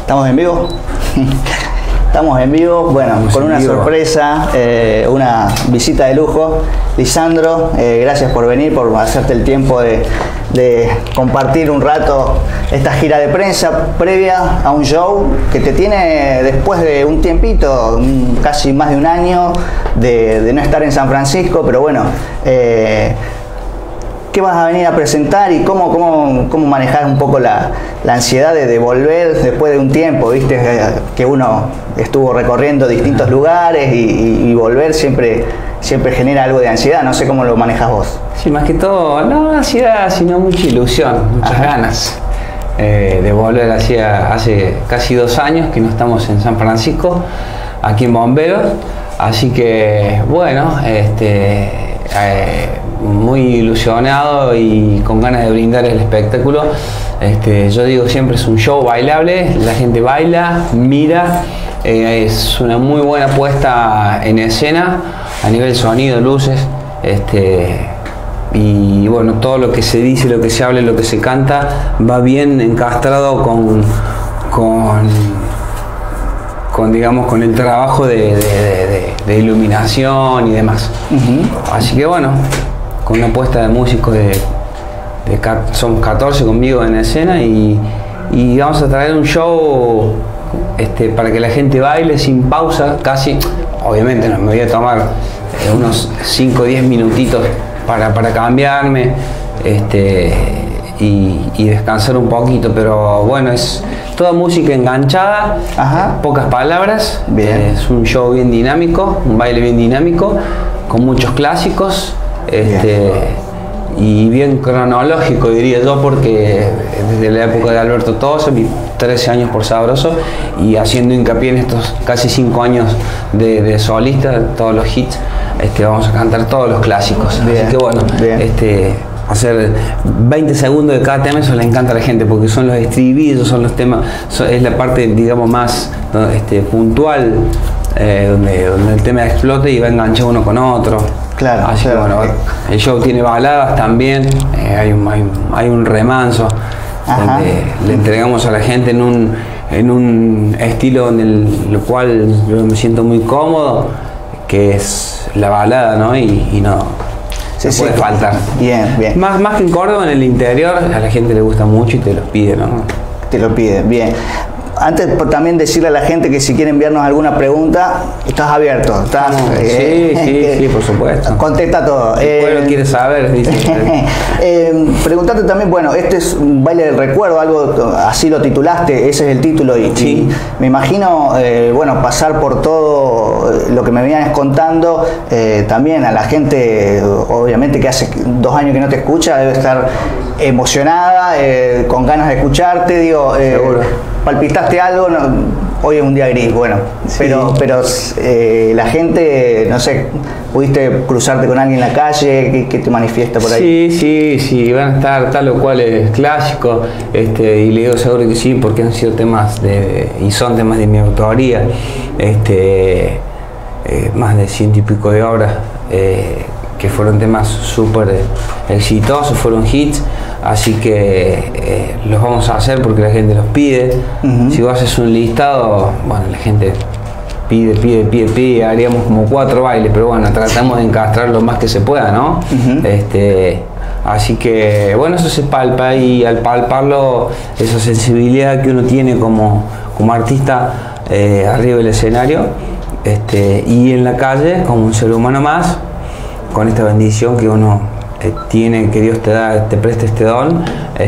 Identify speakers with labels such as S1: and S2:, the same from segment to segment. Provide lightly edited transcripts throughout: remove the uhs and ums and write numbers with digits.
S1: ¿Estamos en vivo? Estamos en vivo, bueno, con una sorpresa, una visita de lujo. Lisandro, gracias por venir, por hacerte el tiempo de compartir un rato esta gira de prensa previa a un show que te tiene después de un tiempito, casi más de un año de no estar en San Francisco, pero bueno, ¿qué vas a venir a presentar y cómo manejar un poco la ansiedad de volver después de un tiempo? Viste que uno estuvo recorriendo distintos lugares y volver siempre genera algo de ansiedad. No sé cómo lo manejas vos.
S2: Sí, más que todo, no ansiedad, sino mucha ilusión, muchas ganas de volver. Hace casi 2 años que no estamos en San Francisco, aquí en Bomberos, así que bueno, muy ilusionado y con ganas de brindar el espectáculo. Yo digo siempre, es un show bailable, la gente baila, mira, es una muy buena puesta en escena a nivel sonido, luces, y bueno, todo lo que se dice, lo que se habla, lo que se canta va bien encastrado digamos, con el trabajo de iluminación y demás. Así que bueno, con una puesta de músicos somos 14 conmigo en escena y vamos a traer un show para que la gente baile sin pausa, casi. Obviamente no me voy a tomar unos 5 o 10 minutitos para cambiarme y descansar un poquito, pero bueno, es toda música enganchada.
S1: Ajá.
S2: Pocas palabras.
S1: Bien.
S2: Es un show bien dinámico, un baile bien dinámico, con muchos clásicos, y bien cronológico, diría yo, porque desde la época de Alberto Toso, 13 años por Sabroso, y haciendo hincapié en estos casi 5 años de solista, todos los hits, vamos a cantar todos los clásicos.
S1: Bien.
S2: Así que bueno, hacer 20 segundos de cada tema, eso le encanta a la gente, porque son los estribillos, son los temas, es la parte, digamos, más puntual, donde el tema explota y va enganchado uno con otro.
S1: Claro.
S2: Así que bueno, el show tiene baladas también, hay un remanso. Ajá. Donde le entregamos a la gente en un estilo en el cual yo me siento muy cómodo, que es la balada, ¿no? Y no puede faltar.
S1: Bien, bien.
S2: Más que en Córdoba, en el interior, a la gente le gusta mucho y te los pide, ¿no?
S1: Te lo pide, bien. Antes, también decirle a la gente que si quiere enviarnos alguna pregunta, estás abierto. ¿Estás?
S2: Sí, por supuesto.
S1: Contesta todo.
S2: El pueblo quiere saber, dice.
S1: Preguntarte también, bueno, este es un baile del recuerdo, algo así lo titulaste, ese es el título, y me imagino, bueno, pasar por todo lo que me venías contando, también a la gente, obviamente, que hace 2 años que no te escucha, debe estar emocionada, con ganas de escucharte, digo,
S2: seguro.
S1: ¿Palpitaste algo? No, hoy es un día gris, bueno, sí. pero la gente, no sé, ¿pudiste cruzarte con alguien en la calle? ¿Qué te manifiesta por ahí?
S2: Sí, van a estar tal o cual es clásico, y le digo seguro que sí, porque han sido temas y son temas de mi autoría, más de 100 y pico de obras, que fueron temas súper exitosos, fueron hits. Así que los vamos a hacer porque la gente los pide. Si vos haces un listado, bueno, la gente pide, haríamos como 4 bailes, pero bueno, tratamos de encastrar lo más que se pueda, ¿no? Así que bueno, eso se palpa, y al palparlo, esa sensibilidad que uno tiene como artista arriba del escenario, y en la calle como un ser humano más, con esta bendición que uno tiene, que Dios te preste este don,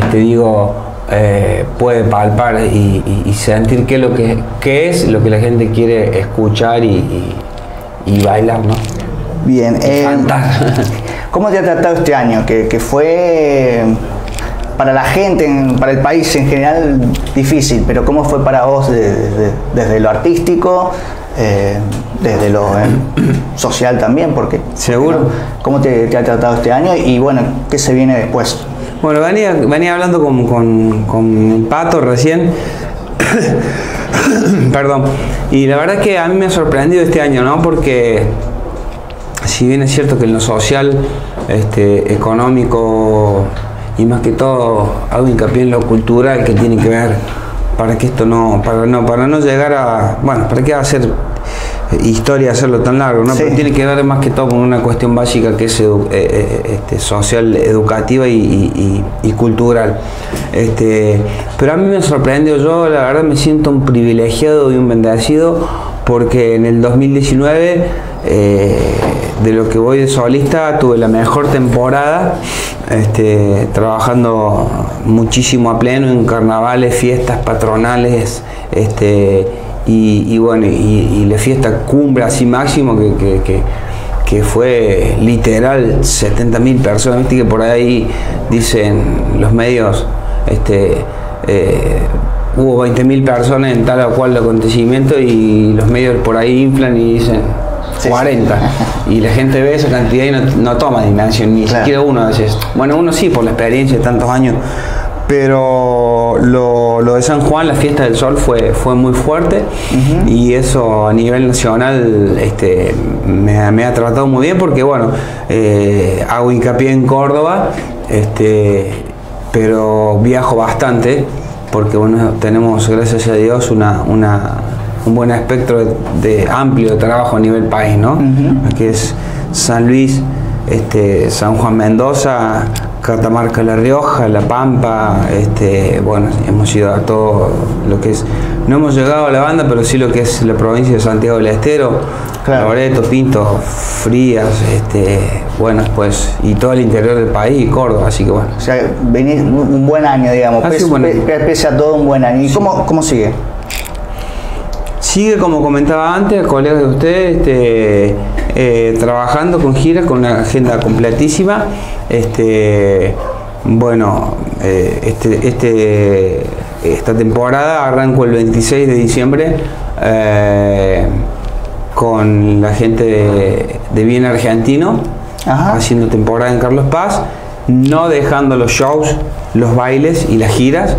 S2: puede palpar y sentir qué es lo que la gente quiere escuchar y bailar, ¿no?
S1: Bien.
S2: Cantar.
S1: ¿Cómo te ha tratado este año? Que fue para la gente, para el país en general, difícil, pero ¿cómo fue para vos desde lo artístico? Desde lo social también, porque
S2: seguro.
S1: ¿Cómo te ha tratado este año y bueno, qué se viene después?
S2: Bueno, venía hablando con el Pato recién, perdón, y la verdad es que a mí me ha sorprendido este año, ¿no? Porque si bien es cierto que en lo social, económico y más que todo hago hincapié en lo cultural, que tiene que ver para que esto para no llegar a, bueno, para qué hacer historia, hacerlo tan largo, ¿no? Sí. Pero tiene que ver más que todo con una cuestión básica que es social, educativa y cultural. Pero a mí me sorprendió, yo la verdad me siento un privilegiado y un bendecido, porque en el 2019, de lo que voy de solista, tuve la mejor temporada, trabajando muchísimo a pleno en carnavales, fiestas patronales, y bueno, y la fiesta cumbre así máximo que fue literal 70.000 personas. Viste que por ahí dicen los medios, hubo 20.000 personas en tal o cual acontecimiento, y los medios por ahí inflan y dicen 40, y la gente ve esa cantidad y no toma dimensión, ni siquiera uno a veces. Bueno, uno sí, por la experiencia de tantos años, pero lo de San Juan, la fiesta del sol, fue muy fuerte, y eso a nivel nacional me ha tratado muy bien, porque bueno, hago hincapié en Córdoba, pero viajo bastante, porque bueno, tenemos, gracias a Dios, un buen espectro de amplio de trabajo a nivel país, ¿no? Aquí es San Luis, San Juan, Mendoza, Catamarca, La Rioja, La Pampa, bueno, hemos ido a todo lo que es, no hemos llegado a la banda, pero sí lo que es la provincia de Santiago del Estero, claro. Loreto, Pinto, Frías, bueno, pues, y todo el interior del país y Córdoba, así que bueno.
S1: O sea, venís un buen año, digamos, pese a todo un buen año. ¿Y cómo sigue?
S2: Sigue, como comentaba antes, colegas de ustedes, trabajando con giras, con una agenda completísima. Bueno, esta temporada arranco el 26 de diciembre con la gente de Bien Argentino, haciendo temporada en Carlos Paz, no dejando los shows, los bailes y las giras.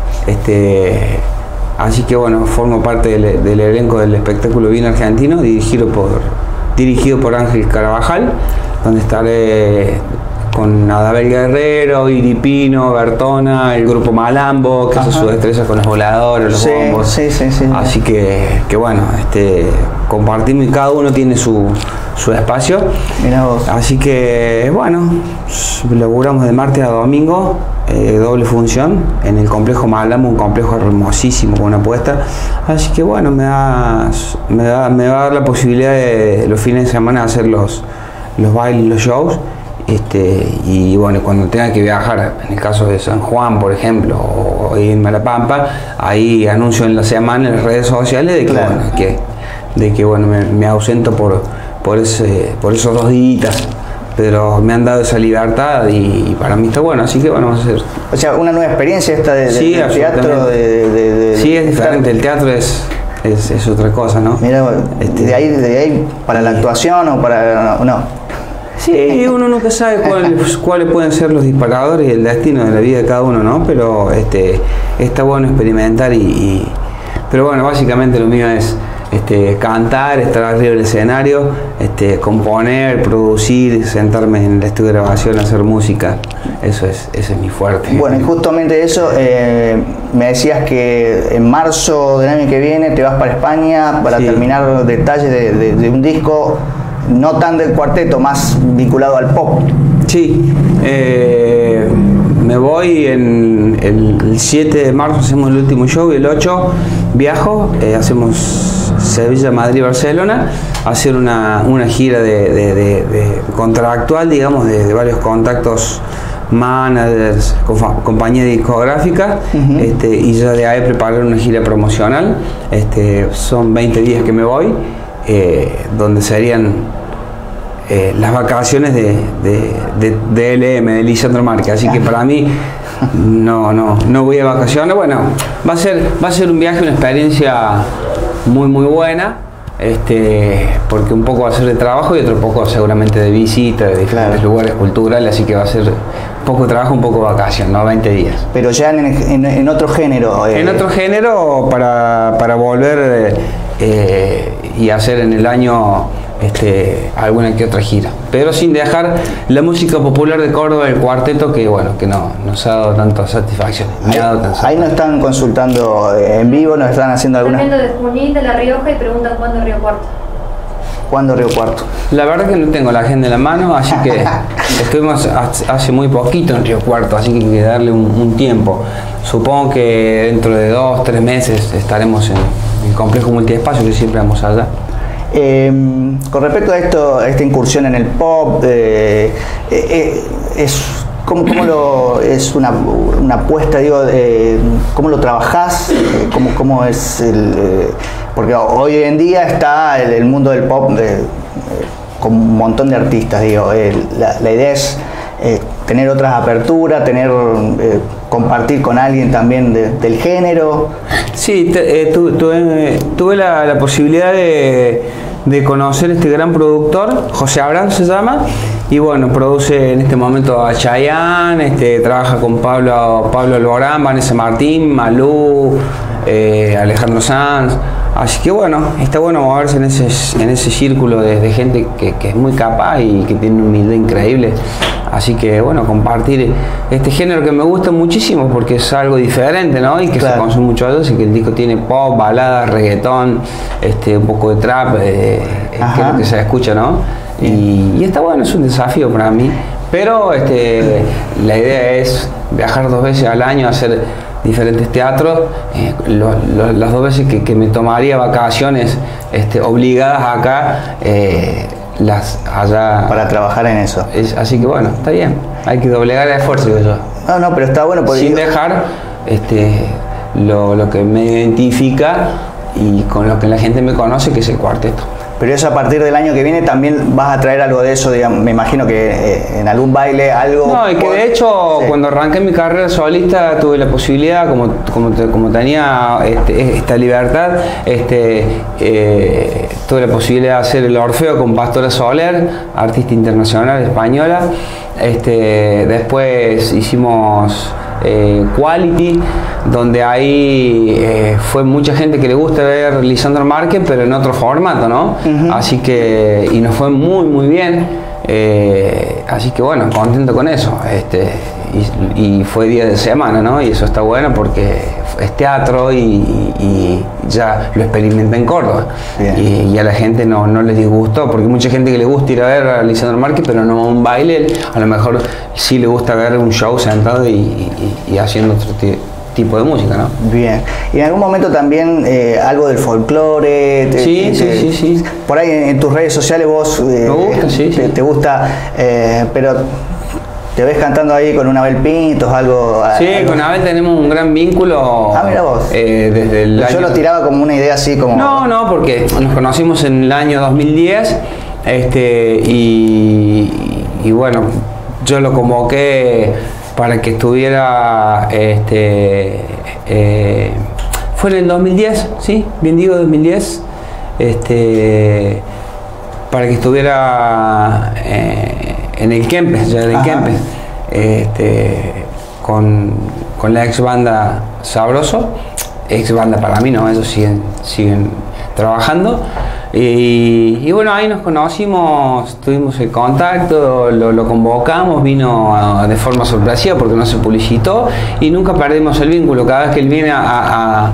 S2: Así que bueno, formo parte del elenco del espectáculo Bien Argentino, dirigido por Ángel Carabajal, donde estaré con Adabel Guerrero, Iripino, Bertona, el grupo Malambo, que hace su destreza con los voladores, los bombos.
S1: Sí.
S2: Así que bueno, compartimos, y cada uno tiene su espacio.
S1: Mirá vos.
S2: Así que bueno, laburamos de martes a domingo, doble función en el complejo Malambo, un complejo hermosísimo con una apuesta. Así que bueno, me va a dar la posibilidad de los fines de semana hacer los bailes, los shows. Y bueno, cuando tenga que viajar, en el caso de San Juan, por ejemplo, o irme a La Pampa, ahí anuncio en la semana en las redes sociales de que, claro, bueno, me ausento por esos 2 días, pero me han dado esa libertad y para mí está bueno, así que bueno, vamos a hacer.
S1: O sea, una nueva experiencia esta del teatro.
S2: Sí, es diferente, el teatro es otra cosa, ¿no?
S1: Mira, de ahí para la actuación o para... no.
S2: Sí, uno nunca sabe cuáles pueden ser los disparadores y el destino de la vida de cada uno, ¿no? Pero está bueno experimentar pero bueno, básicamente lo mío es cantar, estar arriba del escenario, componer, producir, sentarme en el estudio de grabación, hacer música. Ese es mi fuerte.
S1: Bueno, y justamente eso, me decías que en marzo del año que viene te vas para España para terminar detalles de un disco, no tan del cuarteto, más vinculado al pop.
S2: Sí, me voy el 7 de marzo, hacemos el último show, y el 8 viajo, hacemos Sevilla, Madrid, Barcelona, hacer una gira de contractual, digamos, de varios contactos, managers, compañías discográficas, y ya de ahí preparar una gira promocional. Son 20 días que me voy, donde serían las vacaciones de LM, de Lisandro Márquez. Así que para mí no voy a vacaciones. Bueno, va a ser un viaje, una experiencia muy buena, porque un poco va a ser de trabajo y otro poco seguramente de visita de diferentes lugares culturales, así que va a ser poco trabajo, un poco vacación, ¿no? 20 días.
S1: Pero ya en otro género.
S2: En otro género, para volver y hacer en el año alguna que otra gira, pero sin dejar la música popular de Córdoba, el cuarteto, que bueno, que no nos ha dado tanta satisfacción.
S1: Ahí nos están consultando en vivo, nos están haciendo algunas.
S3: Están viendo de Junín, de La Rioja, y preguntan cuándo Río Cuarto.
S1: ¿Cuándo Río Cuarto?
S2: La verdad que no tengo la agenda en la mano, así que estuvimos hace muy poquito en Río Cuarto, así que hay que darle un tiempo. Supongo que dentro de 2 o 3 meses estaremos en el complejo multiespacio, que siempre vamos allá.
S1: Con respecto a esta incursión en el pop, es una apuesta, digo, ¿cómo lo trabajás? ¿Cómo es porque hoy en día está el mundo del pop con un montón de artistas, digo, la idea es tener otras aperturas, compartir con alguien también del género.
S2: Sí, tuve la posibilidad de conocer este gran productor, José Abraham se llama, y bueno, produce en este momento a Chayanne, trabaja con Pablo Alborán, Vanessa Martín, Malú, Alejandro Sanz. Así que bueno, está bueno moverse en ese círculo de gente que es muy capaz y que tiene una humildad increíble. Así que bueno, compartir este género que me gusta muchísimo porque es algo diferente, ¿no? Y que claro, se consume mucho de eso, y que el disco tiene pop, balada, reggaetón, un poco de trap, que es lo que se escucha, ¿no? Y está bueno, es un desafío para mí. Pero la idea es viajar 2 veces al año a hacer diferentes teatros, las 2 veces que me tomaría vacaciones obligadas acá, las allá
S1: para trabajar en eso.
S2: Así que bueno, está bien, hay que doblegar el esfuerzo, digo yo.
S1: No, pero está bueno
S2: sin dejar lo que me identifica y con lo que la gente me conoce, que es el cuarteto.
S1: Pero eso a partir del año que viene también vas a traer algo de eso, digamos, me imagino que en algún baile algo...
S2: No, y que de hecho cuando arranqué mi carrera solista tuve la posibilidad, como tenía esta libertad, tuve la posibilidad de hacer el Orfeo con Pastora Soler, artista internacional española. Después hicimos Quality, donde ahí fue mucha gente que le gusta ver Lisandro Márquez, pero en otro formato, ¿no? Así que, y nos fue muy bien, así que bueno, contento con eso, y fue día de semana, ¿no? Y eso está bueno porque es teatro y ya lo experimenté en Córdoba, y a la gente no le disgustó, porque mucha gente que le gusta ir a ver a Lisandro Márquez, pero no a un baile, a lo mejor sí le gusta ver un show sentado y haciendo otro tipo de música, ¿no?
S1: Bien. Y en algún momento también algo del folclore.
S2: Sí.
S1: Por ahí en tus redes sociales vos
S2: me gusta,
S1: te gusta, pero te ves cantando ahí con una Abel Pintos, algo.
S2: Sí,
S1: algo.
S2: Con Abel tenemos un gran vínculo.
S1: Mira vos.
S2: Desde el
S1: Yo lo tiraba como una idea así como.
S2: No, porque nos conocimos en el año 2010, y bueno, yo lo convoqué para que estuviera, fue en el 2010, ¿sí? Bien digo, 2010, para que estuviera en el Kempes, ya del Kempes, con la ex banda Sabroso, ex banda para mí, ¿no? Ellos siguen trabajando. Y bueno, ahí nos conocimos, tuvimos el contacto, lo convocamos, vino de forma sorpresiva porque no se publicitó y nunca perdimos el vínculo. Cada vez que él viene a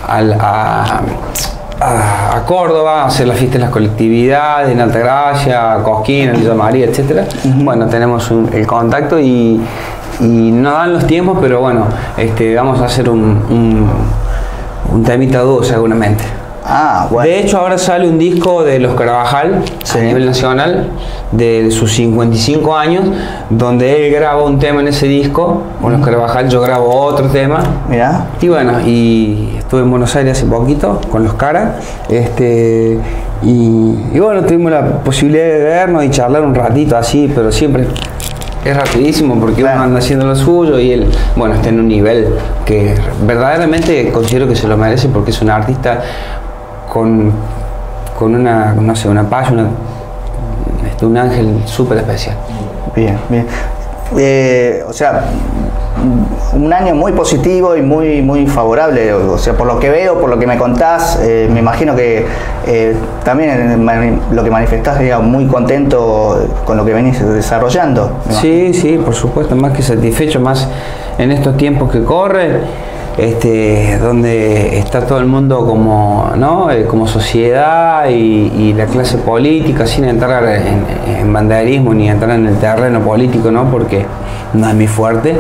S2: Córdoba a hacer las fiestas de las colectividades, en Altagracia, Cosquín, en Villa María, etc. Bueno, tenemos el contacto y no dan los tiempos, pero bueno, vamos a hacer un temita dúo seguramente. Bueno. De hecho, ahora sale un disco de Los Carabajal a nivel nacional de sus 55 años, donde él graba un tema en ese disco con Los Carabajal, yo grabo otro tema.
S1: Mirá.
S2: Y bueno, y estuve en Buenos Aires hace poquito con Los Cara, y bueno, tuvimos la posibilidad de vernos y charlar un ratito así, pero siempre es rapidísimo porque uno anda haciendo lo suyo y él, bueno, está en un nivel que verdaderamente considero que se lo merece porque es un artista con una, no sé, una paz, un ángel súper especial.
S1: Bien. o sea, un año muy positivo y muy favorable, o sea, por lo que veo, por lo que me contás, me imagino que también lo que manifestás, digamos, muy contento con lo que venís desarrollando.
S2: Sí, sí, por supuesto, más que satisfecho, más en estos tiempos que corren, donde está todo el mundo como, ¿no? Como sociedad y la clase política, sin entrar en banderismo ni entrar en el terreno político, ¿no? Porque no es mi fuerte,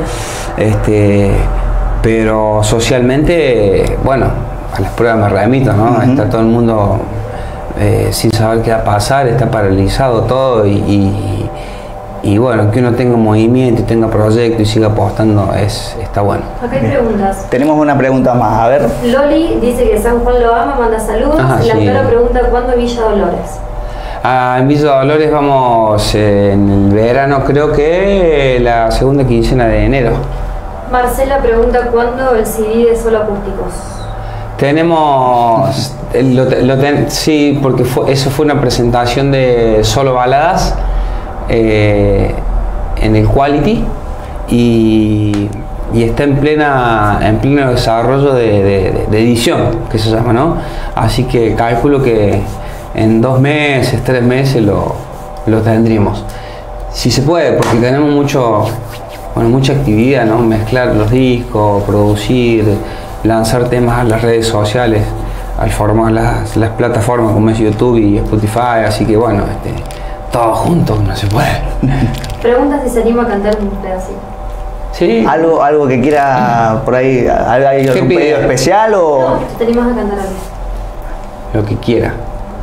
S2: pero socialmente, bueno, a las pruebas me remito, ¿no? Está todo el mundo sin saber qué va a pasar, está paralizado todo y bueno, que uno tenga movimiento y tenga proyecto y siga apostando está bueno.
S3: Acá hay preguntas.
S1: Tenemos una pregunta más, a ver.
S3: Loli dice que San Juan lo ama, manda saludos. Y la Flora pregunta ¿cuándo Villa Dolores?
S2: En Villa Dolores vamos en el verano, creo que la segunda quincena de enero.
S3: Marcela pregunta ¿cuándo el CD de Solo Acústicos?
S2: Tenemos, sí, porque eso fue una presentación de Solo Baladas en el Quality y está en pleno desarrollo de edición, que se llama, ¿no? Así que calculo que en 2 meses, 3 meses lo tendremos. Si se puede, porque tenemos mucha actividad, ¿no? Mezclar los discos, producir, lanzar temas a las redes sociales, al formar las plataformas como es YouTube y Spotify, así que bueno, todo junto no se puede.
S3: Pregunta si se anima a cantar un pedacito.
S2: Sí.
S1: Algo que quiera por ahí, ¿hay algún pedido especial o...?
S3: No, te animas a cantar algo.
S2: Lo que quiera.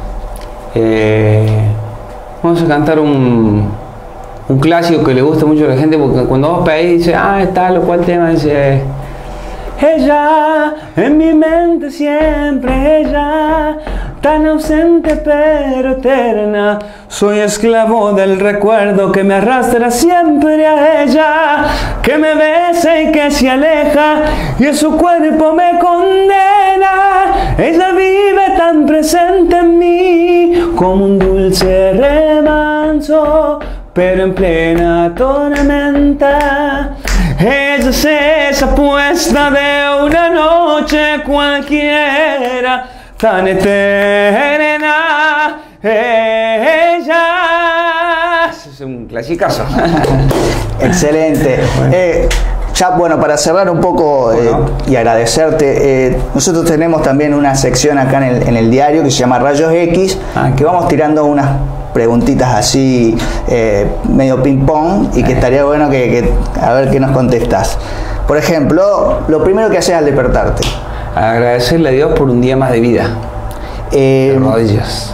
S2: Vamos a cantar un clásico que le gusta mucho a la gente, porque cuando vos pedís, dice, está lo cual tema, dice... Ella, en mi mente siempre ella, tan ausente pero eterna. Soy esclavo del recuerdo que me arrastra siempre a ella, que me besa y que se aleja, y en su cuerpo me condena. Ella vive tan presente en mí, como un dulce remanso, pero en plena tormenta. Ella es esa apuesta de una noche cualquiera, tan eterna. Ella es un clasicazo.
S1: Excelente. Ya, bueno, para cerrar un poco y agradecerte, nosotros tenemos también una sección acá en el diario que se llama Rayos X, que vamos tirando unas preguntitas así medio ping pong y que estaría bueno que a ver qué nos contestas. Por ejemplo, lo primero que haces al despertarte.
S2: Agradecerle a Dios por un día más de vida. De rodillas.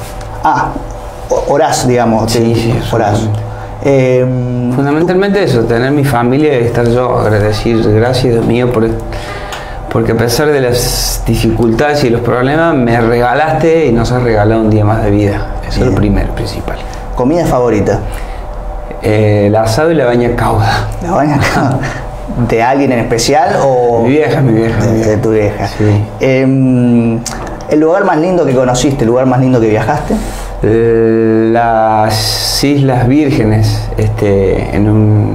S1: Orás, digamos.
S2: Sí,
S1: orás.
S2: Fundamentalmente eso, tener mi familia y estar yo, agradecer, gracias Dios mío porque a pesar de las dificultades y los problemas me regalaste y nos has regalado un día más de vida. Eso es lo primero, principal.
S1: ¿Comida favorita?
S2: El asado y la baña cauda.
S1: ¿La baña cauda? ¿De alguien en especial o...?
S2: Mi vieja.
S1: De tu vieja.
S2: Sí.
S1: ¿El lugar más lindo que conociste, el lugar más lindo que viajaste?
S2: Las Islas Vírgenes, en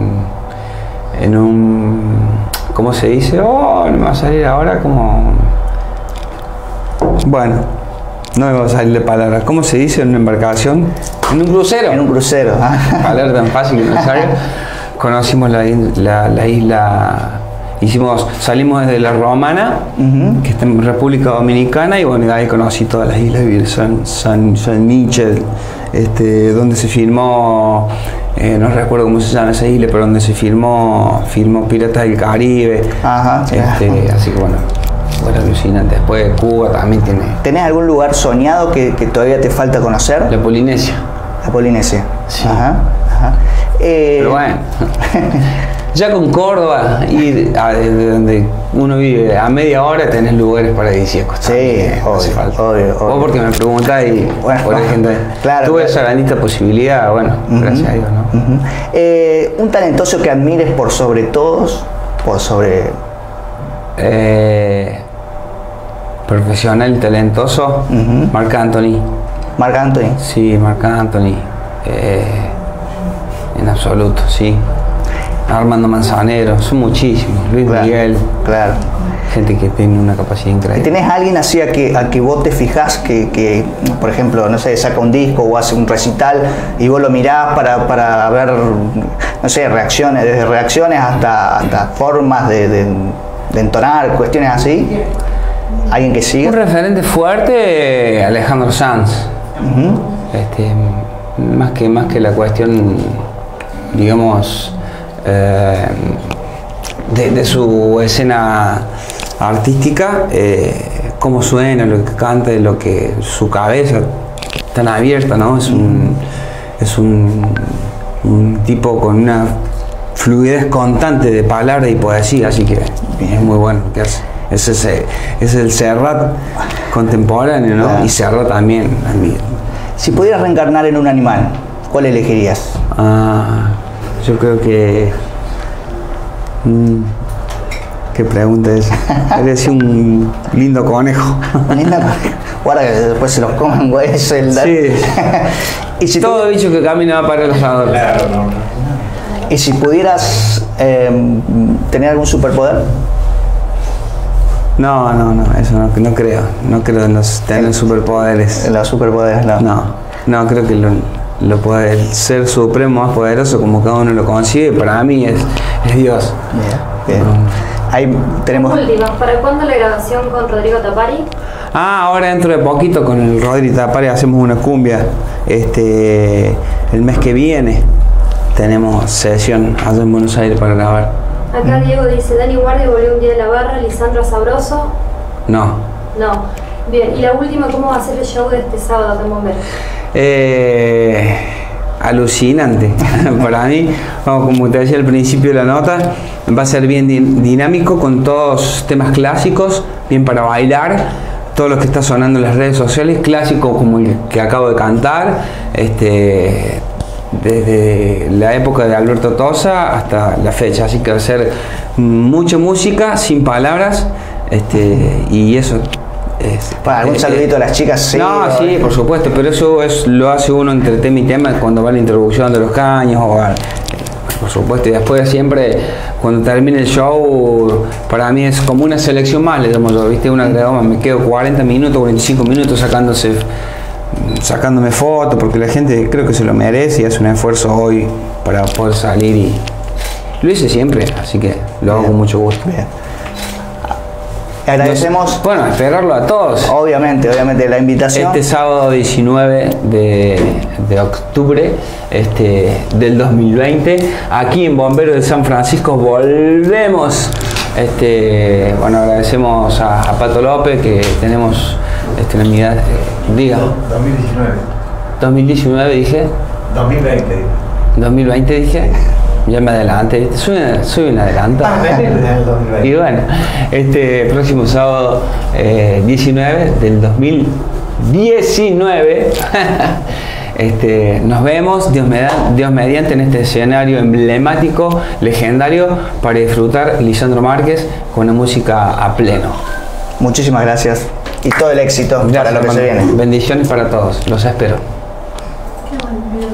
S2: un ¿cómo se dice? No me va a salir ahora como... Bueno, no me va a salir la palabra. ¿Cómo se dice en una embarcación? En un crucero.
S1: En un crucero.
S2: Palabra tan fácil que no salga. Conocimos la isla... Salimos desde la Romana, que está en República Dominicana, y bueno, ahí conocí todas las islas, San Michel, donde se filmó, no recuerdo cómo se llama esa isla, pero donde se filmó Piratas del Caribe. Así que bueno, alucinante. Después Cuba también tiene.
S1: ¿Tenés algún lugar soñado que todavía te falta conocer?
S2: La Polinesia.
S1: La Polinesia.
S2: Sí. Pero bueno. Ya con Córdoba, ir de donde uno vive a media hora, tenés lugares paradisíacos.
S1: Sí, obvio.
S2: Vos porque me preguntás y
S1: bueno,
S2: por ejemplo, tuve esa grandita posibilidad, bueno, gracias a Dios, ¿no?
S1: Un talentoso que admires por sobre todos,
S2: profesional y talentoso, Marc Anthony.
S1: ¿Marc Anthony?
S2: Sí, Marc Anthony. En absoluto, sí. Armando Manzanero, son muchísimos, Luis Miguel.
S1: Claro.
S2: Gente que tiene una capacidad increíble.
S1: ¿Y tenés a alguien así a que vos te fijás que, por ejemplo, no sé, saca un disco o hace un recital y vos lo mirás para ver, no sé, reacciones, desde reacciones hasta formas de entonar, cuestiones así? ¿Alguien que sigue?
S2: Un referente fuerte, Alejandro Sanz. Más que la cuestión, digamos, de su escena artística, cómo suena, lo que canta, lo que su cabeza tan abierta, ¿no? Es un tipo con una fluidez constante de palabra y poesía, así que es muy bueno lo que hace. Es el Serrat contemporáneo, ¿no?
S1: Claro.
S2: Y Serrat también.
S1: Si pudieras reencarnar en un animal, ¿cuál elegirías?
S2: Yo creo que... ¿Qué pregunta es? Eres un lindo conejo.
S1: Guarda que después se los coman, güey. Es el...
S2: Sí.
S1: ¿Y si
S2: todo bicho que camina va para el asador.
S4: Claro, no.
S1: ¿Y si pudieras tener algún superpoder?
S2: No, eso no creo. No creo en tener superpoderes.
S1: En los superpoderes, no.
S2: No, creo que el ser supremo más poderoso, como cada uno lo consigue, para mí es Dios.
S1: Bien. Ahí tenemos...
S3: Última, ¿para cuándo la grabación con Rodrigo Tapari?
S2: Ahora dentro de poquito con el Rodrigo Tapari hacemos una cumbia. El mes que viene tenemos sesión allá en Buenos Aires para grabar.
S3: Acá Diego dice, Dani Guardia volvió un día de la barra, Lisandro Sabroso.
S2: No.
S3: Bien, y la última, ¿cómo va a ser el show de este sábado acá en Bomberos?
S2: Alucinante para mí. Como te decía al principio de la nota, va a ser bien dinámico, con todos temas clásicos, bien para bailar, todo lo que está sonando en las redes sociales, clásico como el que acabo de cantar, desde la época de Alberto Tosa hasta la fecha, así que va a ser mucha música sin palabras, y eso.
S1: Para algún saludito a las chicas, sí.
S2: No, sí, por supuesto, pero eso lo hace uno entre tema y tema cuando va la introducción de los caños, por supuesto, y después siempre cuando termine el show, para mí es como una selección más, le llamo yo, ¿viste? Una gradoma, me quedo 40 minutos, 45 minutos sacándome fotos, porque la gente creo que se lo merece y hace un esfuerzo hoy para poder salir, y lo hice siempre, así que lo hago con mucho gusto.
S1: Bien. Agradecemos.
S2: Bueno, esperarlo a todos.
S1: Obviamente, la invitación.
S2: Este sábado 19 de octubre del 2020, aquí en Bomberos de San Francisco, volvemos. Bueno, agradecemos a Pato López, que tenemos la unidad. Diga.
S4: 2019.
S2: 2019 dije.
S4: 2020.
S2: 2020 dije. Ya me adelanté, soy un adelantado. Y bueno, próximo sábado 19 del 2019 nos vemos, Dios mediante, en este escenario emblemático, legendario, para disfrutar Lisandro Márquez con la música a pleno.
S1: Muchísimas gracias y todo el éxito para lo que se viene.
S2: Bendiciones para todos, los espero.
S3: Qué bueno.